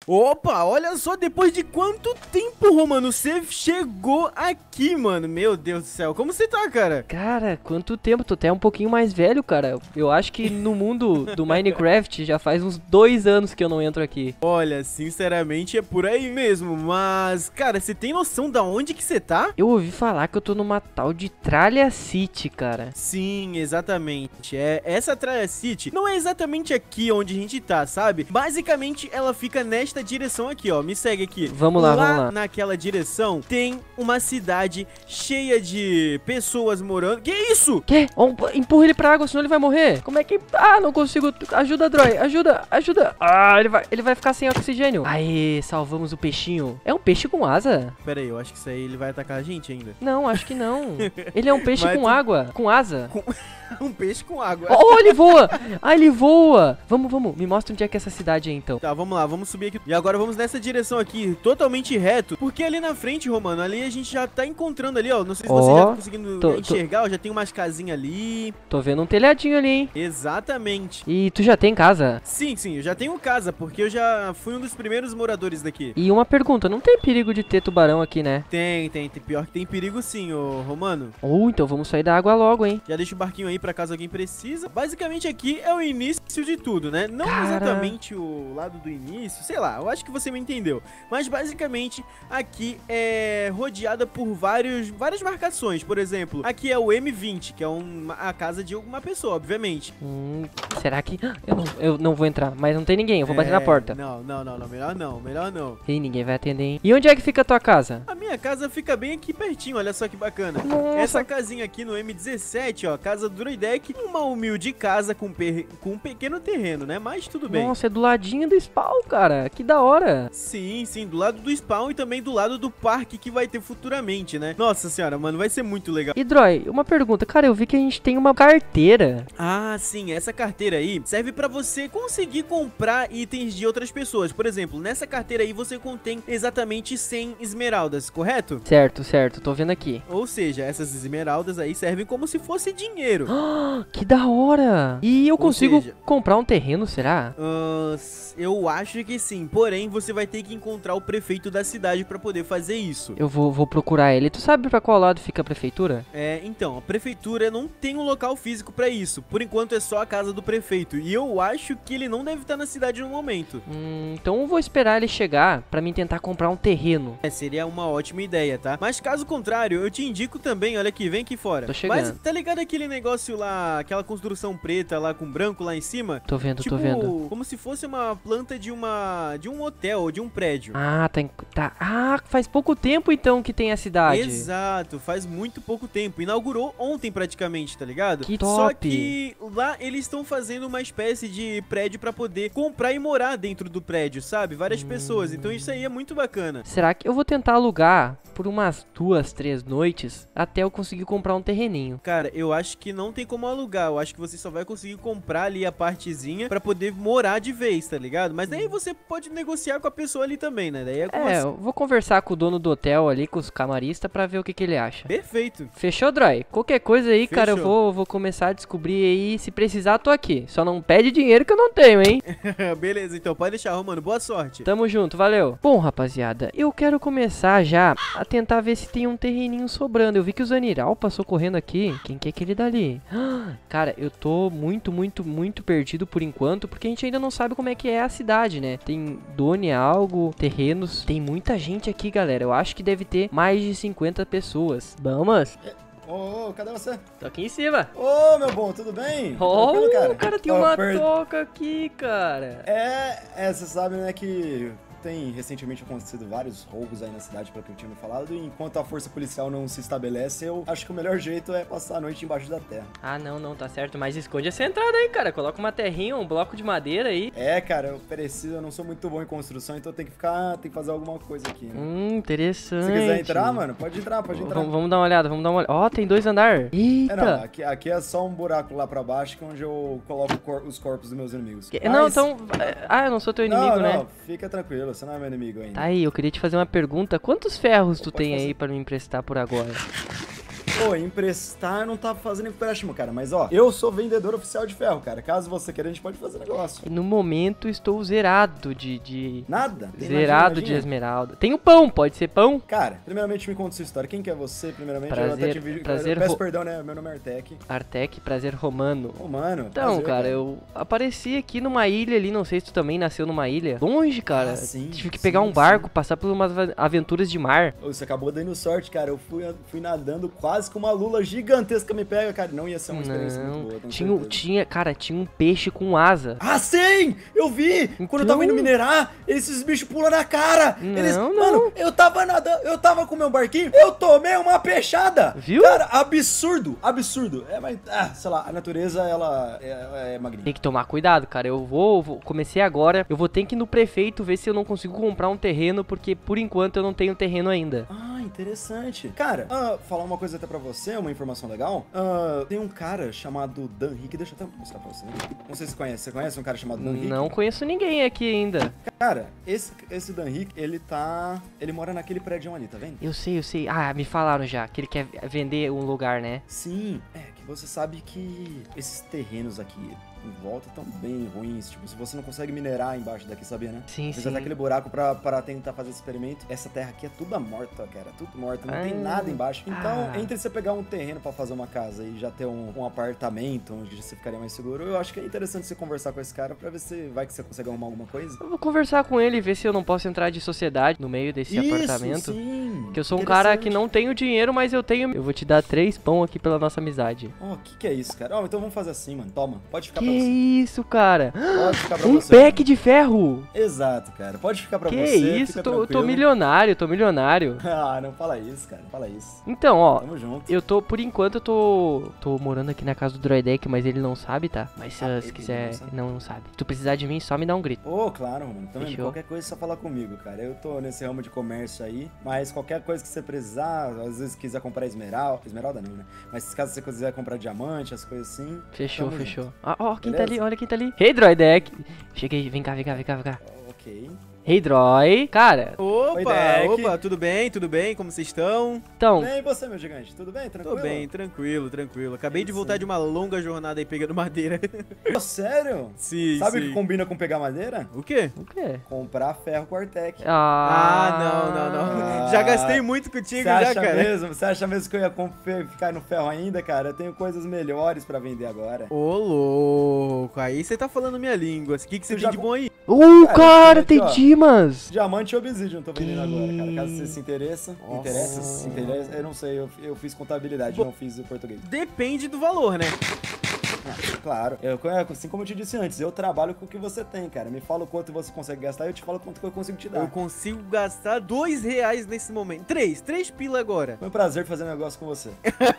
Opa, olha só, depois de quanto tempo, Romano, você chegou aqui, mano? Meu Deus do céu, como você tá, cara? Cara, quanto tempo? Tô até um pouquinho mais velho, cara. Eu acho que no mundo do Minecraft já faz uns 2 anos que eu não entro aqui. Olha, sinceramente é por aí mesmo, mas, cara, você tem noção da onde que você tá? Eu ouvi falar que eu tô numa tal de Tralha City, cara. Sim, exatamente. Essa Tralha City não é exatamente aqui onde a gente tá, sabe? Basicamente, ela fica nesta direção aqui, ó. Me segue aqui. Vamos lá, vamos lá. Naquela direção tem uma cidade cheia de pessoas morando. Que isso? Que? Empurra ele pra água, senão ele vai morrer. Como é que... Ah, não consigo... Ajuda, Droy. Ajuda, ajuda. Ah, ele vai ficar sem oxigênio. Aê, salvamos o peixinho. É um peixe com asa? Pera aí, eu acho que isso aí ele vai atacar a gente ainda. Não, acho que não. Ele é um peixe com água, com asa. Um peixe com água. Oh, ele voa! Ah, ele voa! Vamos, me mostra onde é que é essa cidade aí, então. Tá, vamos lá, vamos subir aqui. E agora vamos nessa direção aqui, totalmente reto. Porque ali na frente, Romano, ali a gente já tá encontrando ali, ó. Não sei se você já tá conseguindo enxergar, ó. Já tem umas casinhas ali. Tô vendo um telhadinho ali, hein? Exatamente. E tu já tem casa? Sim, eu já tenho casa, porque eu já fui um dos primeiros moradores daqui. E uma pergunta, não tem perigo de ter tubarão aqui, né? Tem. Pior que tem perigo sim, ô Romano. Então vamos sair da água logo, hein? Já deixa o barquinho aí pra caso alguém precisa. Basicamente aqui é o início de tudo, né? Não exatamente o lado do início, sei lá, eu acho que você me entendeu. Mas basicamente aqui é rodeada por várias marcações. Por exemplo, aqui é o M20, que é a casa de uma pessoa, obviamente. Será que... Eu não vou entrar, mas não tem ninguém, eu vou bater na porta. Não, melhor não. Ih, ninguém vai atender, hein? E onde é que fica a tua casa? A minha casa fica bem aqui pertinho, olha só que bacana. Nossa. Essa casinha aqui no M17, ó, casa do Droidek, uma humilde casa com um pequeno terreno, né? Mas tudo bem. Nossa, é do ladinho do spawn, cara, que da hora. Sim, do lado do spawn e também do lado do parque que vai ter futuramente, né? Nossa senhora, mano, vai ser muito legal. E Droy, uma pergunta, cara, eu vi que a gente tem uma carteira. Ah, sim, essa carteira aí serve pra você conseguir comprar itens de outras pessoas. Por exemplo, nessa carteira aí você contém exatamente 100 esmeraldas, correto? Certo, tô vendo aqui. Ou seja, essas esmeraldas aí servem como se fosse dinheiro. Que da hora! E eu consigo comprar um terreno, será? Eu acho que sim, porém você vai ter que encontrar o prefeito da cidade pra poder fazer isso. Eu vou procurar ele. Tu sabe pra qual lado fica a prefeitura? Então, a prefeitura não tem um local físico pra isso. Por enquanto é só a casa do prefeito. E eu acho que ele não deve estar na cidade no momento. Então eu vou esperar ele chegar pra mim tentar comprar um terreno. Seria uma ótima ideia, tá? Mas caso contrário, eu te indico também, olha aqui, vem aqui fora. Tô chegando. Mas tá ligado aquele negócio lá, aquela construção preta lá com branco lá em cima? Tô vendo. Como se fosse uma planta de um hotel ou de um prédio. Ah, tá. Ah, faz pouco tempo então que tem a cidade. Exato, faz muito pouco tempo. Inaugurou ontem praticamente, tá ligado? Que top. Só que lá eles estão fazendo uma espécie de prédio pra poder comprar e morar dentro do prédio, sabe? Várias pessoas. Então isso aí é muito bacana. Será que eu vou tentar alugar por umas 2, 3 noites até eu conseguir comprar um terreninho? Cara, eu acho que não tem como alugar. Eu acho que você só vai conseguir comprar ali a partezinha pra poder morar de vez, tá ligado? Mas daí você pode negociar com a pessoa ali também, né? Daí eu vou conversar com o dono do hotel ali, com os camaristas, pra ver o que ele acha. Perfeito. Fechou, Droy? Qualquer coisa aí, Fechou. cara, eu vou começar a descobrir aí. Se precisar, tô aqui. Só não pede dinheiro que eu não tenho, hein? Beleza, então pode deixar, Romano. Boa sorte. Tamo junto, valeu. Bom, rapaziada, eu quero começar já a tentar ver se tem um terreninho sobrando. Eu vi que o Zaniral passou correndo aqui. Quem que é aquele dali? Cara, eu tô muito perdido por enquanto, porque a gente ainda não sabe como é que é a cidade, né? Tem Done algo, terrenos. Tem muita gente aqui, galera. Eu acho que deve ter mais de 50 pessoas. Vamos? Ô, cadê você? Tô aqui em cima. Ô, meu bom, tudo bem? Oh, Tranquilo, o cara tem uma toca aqui, cara. Você sabe, né, que tem recentemente acontecido vários roubos aí na cidade, pelo que eu tinha me falado, e enquanto a força policial não se estabelece, eu acho que o melhor jeito é passar a noite embaixo da terra. Ah, não, tá certo, mas esconde essa entrada aí, cara, coloca uma terrinha, um bloco de madeira aí. Cara, eu não sou muito bom em construção, então tem que fazer alguma coisa aqui, né? Interessante. Se quiser entrar, mano, pode entrar. Vamos dar uma olhada, Ó, tem 2 andares. Eita. Não, aqui é só um buraco lá pra baixo, que é onde eu coloco os corpos dos meus inimigos. Não, então... eu não sou teu inimigo, né? Não, fica tranquilo, você não é meu inimigo ainda. Tá aí, eu queria te fazer uma pergunta. Quantos ferros tu tem aí pra me emprestar por agora? Pô, emprestar não tá fazendo empréstimo, cara. Mas, ó, eu sou vendedor oficial de ferro, cara. Caso você queira, a gente pode fazer negócio. No momento, estou zerado de... Nada? Tem Zerado magia, de magia? esmeralda. Tem o pão, pode ser pão? Cara, primeiramente me conta sua história. Quem que é você, primeiramente? Prazer, eu peço perdão, né? Meu nome é Artec. Artec, prazer romano. Ô, mano. Então, prazer, cara, eu apareci aqui numa ilha ali, não sei se tu também nasceu numa ilha. Longe, cara. Ah, sim, Tive que pegar sim, um barco, passar por umas aventuras de mar. Ô, você acabou dando sorte, cara. Eu fui nadando quase que uma lula gigantesca me pega, cara. Não ia ser uma experiência muito boa. tenho certeza. Tinha um peixe com asa. Ah, sim! Eu vi! Quando eu tava indo minerar, esses bichos pulam na cara! Mano, eu tava nadando, eu tava com meu barquinho, eu tomei uma peixada! Viu? Cara, absurdo! Absurdo! Mas, sei lá, a natureza, ela é magnífica. Tem que tomar cuidado, cara. Comecei agora. Eu vou ter que ir no prefeito ver se eu não consigo comprar um terreno, porque por enquanto eu não tenho terreno ainda. Ah, interessante. Cara, falar uma coisa até pra você, uma informação legal. Tem um cara chamado Dan Rick, deixa eu até mostrar pra você. Não sei se você conhece. Você conhece um cara chamado Dan Rick? Não conheço ninguém aqui ainda. Cara, esse Dan Rick, ele mora naquele prédio ali, tá vendo? Eu sei. Ah, me falaram já que ele quer vender um lugar, né? Sim, que você sabe que esses terrenos aqui em volta estão bem ruins. Tipo, se você não consegue minerar embaixo daqui, sabia, né? Sim, Fiz sim. até aquele buraco pra tentar fazer esse experimento. Essa terra aqui é toda morta, cara. Tudo morta, não tem nada embaixo. Então, entre você pegar um terreno pra fazer uma casa e já ter um apartamento onde você ficaria mais seguro, eu acho que é interessante você conversar com esse cara pra ver se vai que você consegue arrumar alguma coisa. Eu vou conversar com ele e ver se eu não posso entrar de sociedade no meio desse apartamento. Sim, que eu sou um cara que não tenho dinheiro, mas eu tenho... Eu vou te dar 3 pão aqui pela nossa amizade. Ó, que é isso, cara? Ó, então vamos fazer assim, mano. Toma, pode ficar Que pra você. isso, cara? Pode ficar pra Um você. pack de ferro! Exato, cara. Pode ficar pra Que você. isso? Fica Tô tranquilo. milionário, tô milionário. Ah, não fala isso, cara. Não fala isso. Então, ó, Tamo junto. por enquanto eu tô morando aqui na casa do Droidek, mas ele não sabe, tá? Mas se Ele quiser, não sabe? não sabe. Se tu precisar de mim, só me dá um grito. Ô, claro, mano. Também Fechou. qualquer coisa é só falar comigo, cara. Eu tô nesse ramo de comércio aí, mas qualquer coisa que você precisar, às vezes quiser comprar esmeralda não, né? Mas caso você quiser comprar diamante, as coisas assim. Fechou, tamo fechou. junto. Ó, quem tá Beleza? ali, olha quem tá ali. Hey, Droidek. Cheguei, vem cá. Ok. Hey, Droid. Cara, Oi, Deck. Opa, tudo bem? Como vocês estão? então, Bem, e você, meu gigante? Tudo bem? Tranquilo? Tô bem, tranquilo. Acabei de Isso voltar aí. de uma longa jornada aí pegando madeira. Pô, sério? Sim, Sabe o sim. que combina com pegar madeira? O quê? o quê? Comprar ferro com Artec. Não. Já gastei muito contigo Você já, acha cara. mesmo? Você acha mesmo que eu ia ficar no ferro ainda, cara? Eu tenho coisas melhores pra vender agora. Ô, louco. Aí você tá falando minha língua. O que você Eu tem já de bom aí? Cara, aqui, tem ó. dimas. Diamante e Obsidian eu tô vendendo agora, cara. Caso você se Nossa. interessa, eu não sei, eu fiz contabilidade, não fiz o português. Depende do valor, né? Claro, assim como eu te disse antes, eu trabalho com o que você tem, cara. Me fala o quanto você consegue gastar e eu te falo quanto que eu consigo te dar. Eu consigo gastar R$2 nesse momento. 3 pila agora. Foi um prazer fazer um negócio com você.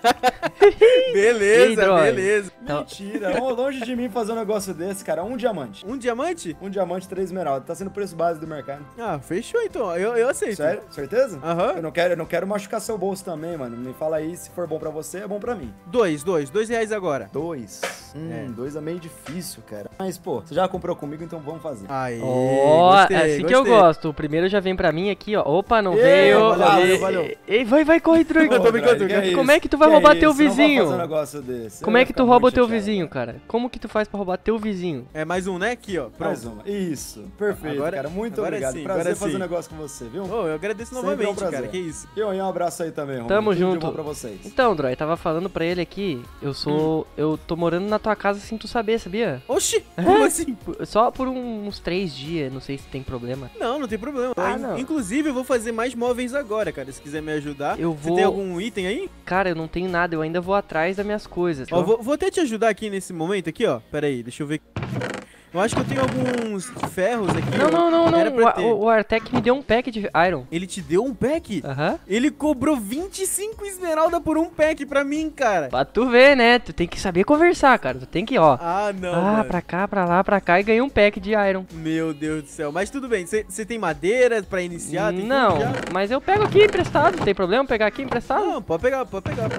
Beleza, Ei, Droid. beleza. Então- Mentira, longe de mim fazer um negócio desse, cara. Um diamante. Um diamante? Um diamante, 3 esmeraldas. Tá sendo o preço base do mercado. Ah, fechou então. Eu aceito. Sério? Certeza? Aham. Eu não quero machucar seu bolso também, mano. Me fala aí, se for bom pra você, é bom pra mim. R$2 agora. 2. 2 é meio difícil, cara. Mas, pô, você já comprou comigo, então vamos fazer. Aí, Ó, gostei, assim que eu gostei. gosto. O primeiro já vem pra mim aqui, ó. Opa, não Ei, veio. valeu. Ei, vai, corre, Droid. Eu tô brincando, Ô, Drake, Como é que tu vai que roubar isso? teu Não vou vizinho? fazer um negócio desse. Como Eu é ia que tu ficar rouba o muito teu chateado. vizinho, cara? Como que tu faz pra roubar teu vizinho? É mais um, né? Aqui, ó. Mais Pronto. uma. Isso. Perfeito, Agora- cara. Muito agora obrigado. sim, Prazer agora fazer sim. um negócio com você, viu? Oh, eu agradeço Sempre é um novamente, prazer. cara. Que isso. E um abraço aí também, Romulo. Tamo Tudo de junto. bom pra vocês. Então, Droid, tava falando pra ele aqui, eu tô morando na tua casa sem tu saber, sabia? Oxi, como assim? Só por uns 3 dias, não sei se tem problema. Não tem problema. Não. Inclusive, eu vou fazer mais móveis agora, cara. Se quiser me ajudar. Eu Você vou- tem algum item aí? Cara, eu não tenho nada, eu ainda vou atrás das minhas coisas. Ó, vou até te ajudar aqui nesse momento aqui, ó. Pera aí, deixa eu ver. Eu acho que eu tenho alguns ferros aqui. Não, Era pra ter. o Artec me deu um pack de Iron. Ele te deu um pack? Aham. Ele cobrou 25 esmeralda por um pack pra mim, cara. Pra tu ver, né? Tu tem que saber conversar, cara. Tu tem que, ó. Ah, não, mano. Pra cá, pra lá, pra cá e ganhei um pack de Iron. Meu Deus do céu. Mas tudo bem, você tem madeira pra iniciar? Tem Não, tudo já? mas eu pego aqui emprestado. Tem problema pegar aqui emprestado? Não, pode pegar.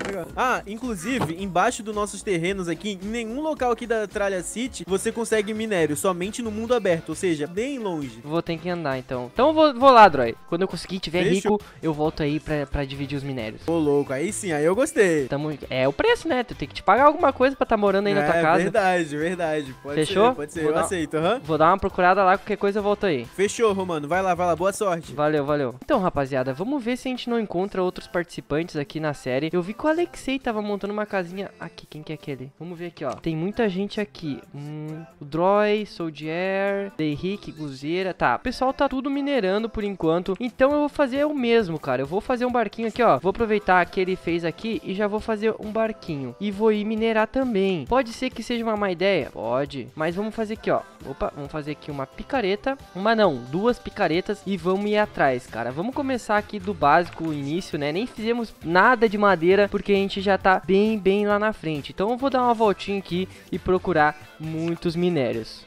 Ah, inclusive, embaixo dos nossos terrenos aqui, em nenhum local aqui da Tralha City, você consegue minerar minério, somente no mundo aberto, ou seja, bem longe. Vou ter que andar, então. Então eu vou lá, Droid. Quando eu conseguir, tiver Fechou. rico, eu volto aí pra dividir os minérios. Ô, louco, aí sim, aí eu gostei. É o preço, né? Tu tem que te pagar alguma coisa pra tá morando aí na tua casa. Verdade, verdade. Fechou? Pode ser, Vou eu dar- aceito, aham. Vou dar uma procurada lá, qualquer coisa eu volto aí. Fechou, Romano, vai lá, boa sorte. Valeu, valeu. Então, rapaziada, vamos ver se a gente não encontra outros participantes aqui na série. Eu vi que o Alexei tava montando uma casinha aqui. Quem que é aquele? Vamos ver aqui, ó. Tem muita gente aqui. O Droy, Soldier, Henrique, Guzeira. Tá, o pessoal tá tudo minerando por enquanto. Então eu vou fazer o mesmo, cara. Eu vou fazer um barquinho aqui, ó. Vou aproveitar que ele fez aqui e já vou fazer um barquinho. E vou ir minerar também. Pode ser que seja uma má ideia? Pode. Mas vamos fazer aqui, ó. Opa, vamos fazer aqui uma picareta. Uma não, duas picaretas e vamos ir atrás, cara. Vamos começar aqui do básico, o início, né? Nem fizemos nada de madeira porque a gente já tá bem lá na frente. Então eu vou dar uma voltinha aqui e procurar muitos minérios.